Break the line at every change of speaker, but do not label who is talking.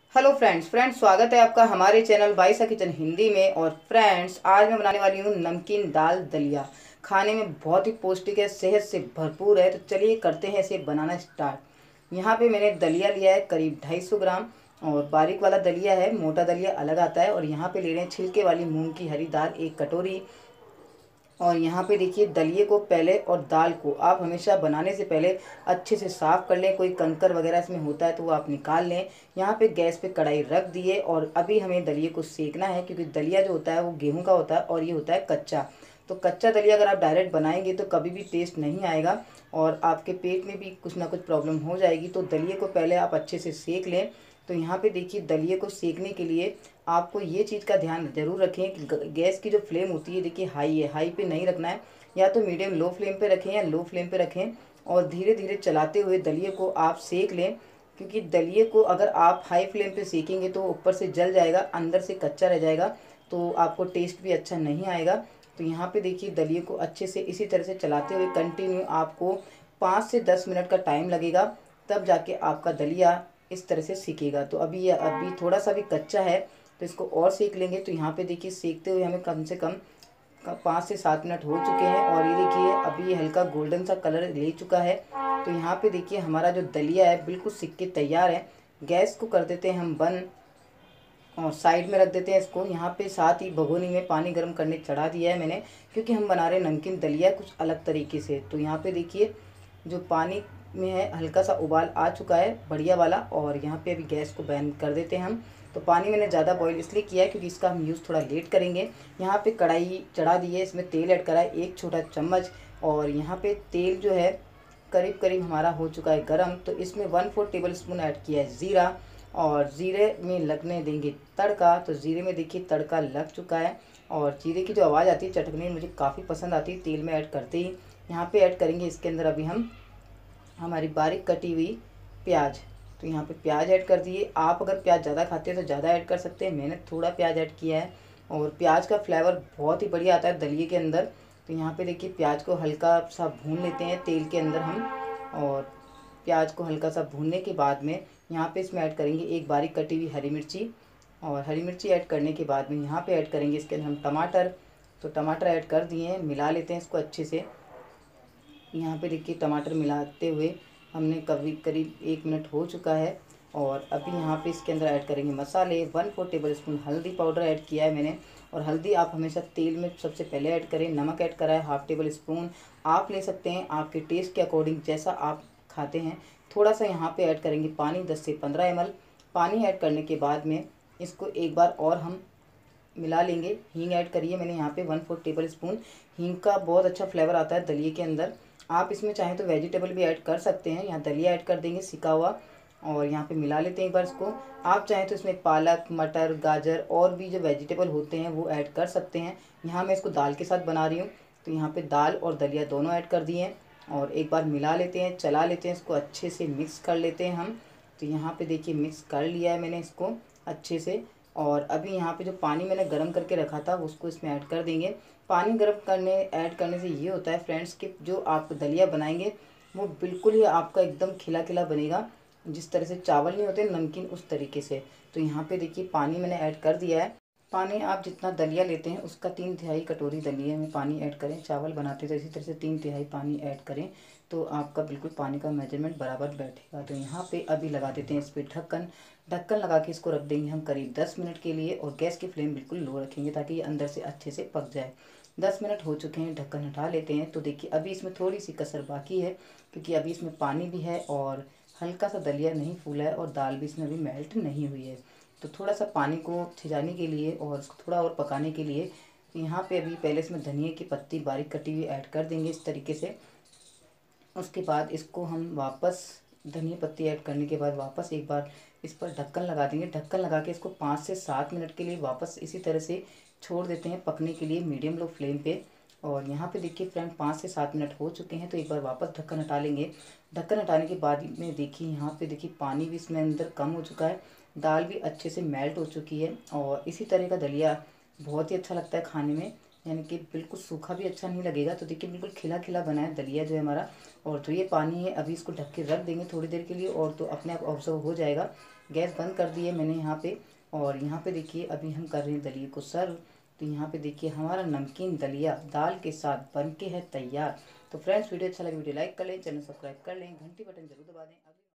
Hello friends स्वागत है आपका हमारे चैनल बाइसा किचन हिंदी में। और फ्रेंड्स, आज मैं बनाने वाली हूँ नमकीन दाल दलिया। खाने में बहुत ही पौष्टिक है, सेहत से भरपूर है। तो चलिए करते हैं इसे बनाना स्टार्ट। यहाँ पे मैंने दलिया लिया है करीब 250 ग्राम। और बारीक वाला दलिया है, मोटा दलिया अलग आता है। और यहाँ पे ले रहे हैं छिलके वाली मूंग की हरी दाल 1 कटोरी। और यहाँ पे देखिए, दलिए को पहले और दाल को आप हमेशा बनाने से पहले अच्छे से साफ़ कर लें। कोई कंकर वगैरह इसमें होता है तो वो आप निकाल लें। यहाँ पे गैस पे कढ़ाई रख दिए और अभी हमें दलिए को सेकना है, क्योंकि दलिया जो होता है वो गेहूं का होता है और ये होता है कच्चा। तो कच्चा दलिया अगर आप डायरेक्ट बनाएंगे तो कभी भी टेस्ट नहीं आएगा और आपके पेट में भी कुछ ना कुछ प्रॉब्लम हो जाएगी। तो दलिए को पहले आप अच्छे से सेक लें। तो यहाँ पे देखिए, दलिए को सेकने के लिए आपको ये चीज़ का ध्यान ज़रूर रखें कि गैस की जो फ्लेम होती है, देखिए हाई है, हाई पे नहीं रखना है। या तो मीडियम लो फ्लेम पे रखें या लो फ्लेम पे रखें। और धीरे धीरे चलाते हुए दलिए को आप सेक लें, क्योंकि दलिए को अगर आप हाई फ्लेम पे सेकेंगे तो ऊपर से जल जाएगा, अंदर से कच्चा रह जाएगा, तो आपको टेस्ट भी अच्छा नहीं आएगा। तो यहाँ पे देखिए, दलिए को अच्छे से इसी तरह से चलाते हुए कंटिन्यू आपको 5 से 10 मिनट का टाइम लगेगा, तब जाके आपका दलिया इस तरह से सीखेगा। तो अभी थोड़ा सा भी कच्चा है, तो इसको और सेक लेंगे। तो यहाँ पे देखिए, सेकते हुए हमें कम से कम 5 से 7 मिनट हो चुके हैं। और ये देखिए, अभी ये हल्का गोल्डन सा कलर ले चुका है। तो यहाँ पे देखिए, हमारा जो दलिया है बिल्कुल सिक के तैयार है। गैस को कर देते हैं हम बंद और साइड में रख देते हैं इसको। यहाँ पे साथ ही भगोनी में पानी गर्म करने चढ़ा दिया है मैंने, क्योंकि हम बना रहे हैं नमकीन दलिया कुछ अलग तरीके से। तो यहाँ पे देखिए, जो पानी में है हल्का सा उबाल आ चुका है, बढ़िया वाला। और यहाँ पे अभी गैस को बंद कर देते हैं हम। तो पानी मैंने ज़्यादा बॉईल इसलिए किया है क्योंकि इसका हम यूज़ थोड़ा लेट करेंगे। यहाँ पे कढ़ाई चढ़ा दी है, इसमें तेल ऐड करा है 1 छोटा चम्मच। और यहाँ पे तेल जो है करीब करीब हमारा हो चुका है गरम। तो इसमें 1/4 टेबल स्पून ऐड किया है ज़ीरा। और ज़ीरे में लगने देंगे तड़का। तो ज़ीरे में देखिए तड़का लग चुका है। और जीरे की जो आवाज़ आती है चटकने में, मुझे काफ़ी पसंद आती है तेल में ऐड करते ही। यहाँ पे ऐड करेंगे इसके अंदर अभी हम हमारी बारीक कटी हुई प्याज। तो यहाँ पे प्याज ऐड कर दिए। आप अगर प्याज ज़्यादा खाते हैं तो ज़्यादा ऐड कर सकते हैं, मैंने थोड़ा प्याज ऐड किया है। और प्याज का फ्लेवर बहुत ही बढ़िया आता है दलिए के अंदर। तो यहाँ पे देखिए, प्याज को हल्का सा भून लेते हैं तेल के अंदर हम। और प्याज को हल्का सा भूनने के बाद में यहाँ पे इसमें ऐड करेंगे एक बारीक कटी हुई हरी मिर्ची। और हरी मिर्ची ऐड करने के बाद में यहाँ पे ऐड करेंगे इसके अंदर हम टमाटर। तो टमाटर ऐड कर दिए हैं, मिला लेते हैं इसको अच्छे से। यहाँ पे देखिए, टमाटर मिलाते हुए हमने करीब 1 मिनट हो चुका है। और अभी यहाँ पे इसके अंदर ऐड करेंगे मसाले। 1/4 टेबल स्पून हल्दी पाउडर ऐड किया है मैंने। और हल्दी आप हमेशा तेल में सबसे पहले ऐड करें। नमक ऐड करा है 1/2 टेबल स्पून। आप ले सकते हैं आपके टेस्ट के अकॉर्डिंग, जैसा आप खाते हैं। थोड़ा सा यहाँ पे ऐड करेंगे पानी, 10 से 15 ml। पानी ऐड करने के बाद में इसको एक बार और हम मिला लेंगे। हींग ऐड करिए, मैंने यहाँ पे 1/4 टेबल स्पून। हींग का बहुत अच्छा फ्लेवर आता है दलिए के अंदर। आप इसमें चाहें तो वेजिटेबल भी ऐड कर सकते हैं। यहाँ दलिया ऐड कर देंगे सिका हुआ। और यहाँ पे मिला लेते हैं एक बार इसको। आप चाहें तो इसमें पालक, मटर, गाजर और भी जो वेजिटेबल होते हैं वो ऐड कर सकते हैं। यहाँ मैं इसको दाल के साथ बना रही हूँ। तो यहाँ पे दाल और दलिया दोनों ऐड कर दिए हैं। और एक बार मिला लेते हैं, चला लेते हैं, इसको अच्छे से मिक्स कर लेते हैं हम। तो यहाँ पे देखिए, मिक्स कर लिया है मैंने इसको अच्छे से। और अभी यहाँ पे जो पानी मैंने गर्म करके रखा था उसको इसमें ऐड कर देंगे। पानी गर्म ऐड करने से ये होता है फ्रेंड्स कि जो आप दलिया बनाएंगे वो बिल्कुल ही आपका एकदम खिला खिला बनेगा, जिस तरह से चावल नहीं होते नमकीन, उस तरीके से। तो यहाँ पे देखिए, पानी मैंने ऐड कर दिया है। पानी आप जितना दलिया लेते हैं उसका 3/3 कटोरी दलिया में पानी ऐड करें। चावल बनाते तो इसी तरह से 3/3 पानी ऐड करें, तो आपका बिल्कुल पानी का मेजरमेंट बराबर बैठेगा। तो यहाँ पे अभी लगा देते हैं इस पर ढक्कन। ढक्कन लगा के इसको रख देंगे हम करीब 10 मिनट के लिए। और गैस की फ्लेम बिल्कुल लो रखेंगे ताकि ये अंदर से अच्छे से पक जाए। 10 मिनट हो चुके हैं, ढक्कन हटा लेते हैं। तो देखिए, अभी इसमें थोड़ी सी कसर बाकी है, क्योंकि अभी इसमें पानी भी है और हल्का सा दलिया नहीं फूला है और दाल भी इसमें अभी मेल्ट नहीं हुई है। तो थोड़ा सा पानी को छिजाने के लिए और उसको थोड़ा और पकाने के लिए यहाँ पे अभी पहले इसमें धनिया की पत्ती बारीक कटी हुई ऐड कर देंगे इस तरीके से। उसके बाद इसको हम वापस, धनिया पत्ती ऐड करने के बाद वापस एक बार इस पर ढक्कन लगा देंगे। ढक्कन लगा के इसको 5 से 7 मिनट के लिए वापस इसी तरह से छोड़ देते हैं पकने के लिए मीडियम लो फ्लेम पे। और यहाँ पे देखिए फ्रेंड, 5 से 7 मिनट हो चुके हैं। तो एक बार वापस ढक्कन हटा लेंगे। ढक्कन हटाने के बाद में देखिए, यहाँ पे देखिए पानी भी इसमें अंदर कम हो चुका है, दाल भी अच्छे से मेल्ट हो चुकी है। और इसी तरह का दलिया बहुत ही अच्छा लगता है खाने में, यानी कि बिल्कुल सूखा भी अच्छा नहीं लगेगा। तो देखिए, बिल्कुल खिला खिला बना है दलिया जो है हमारा। और जो ये पानी है अभी इसको ढक के रख देंगे थोड़ी देर के लिए, और तो अपने आप ऑब्जर्व हो जाएगा। गैस बंद कर दी है मैंने यहाँ पे। और यहाँ पे देखिए अभी हम कर रहे हैं दलिए को सर्व। तो यहाँ पे देखिए हमारा नमकीन दलिया दाल के साथ बन के है तैयार। तो फ्रेंड्स वीडियो अच्छा लगे वीडियो लाइक कर लें, चैनल सब्सक्राइब कर लें, घंटी बटन जरूर दबा दें।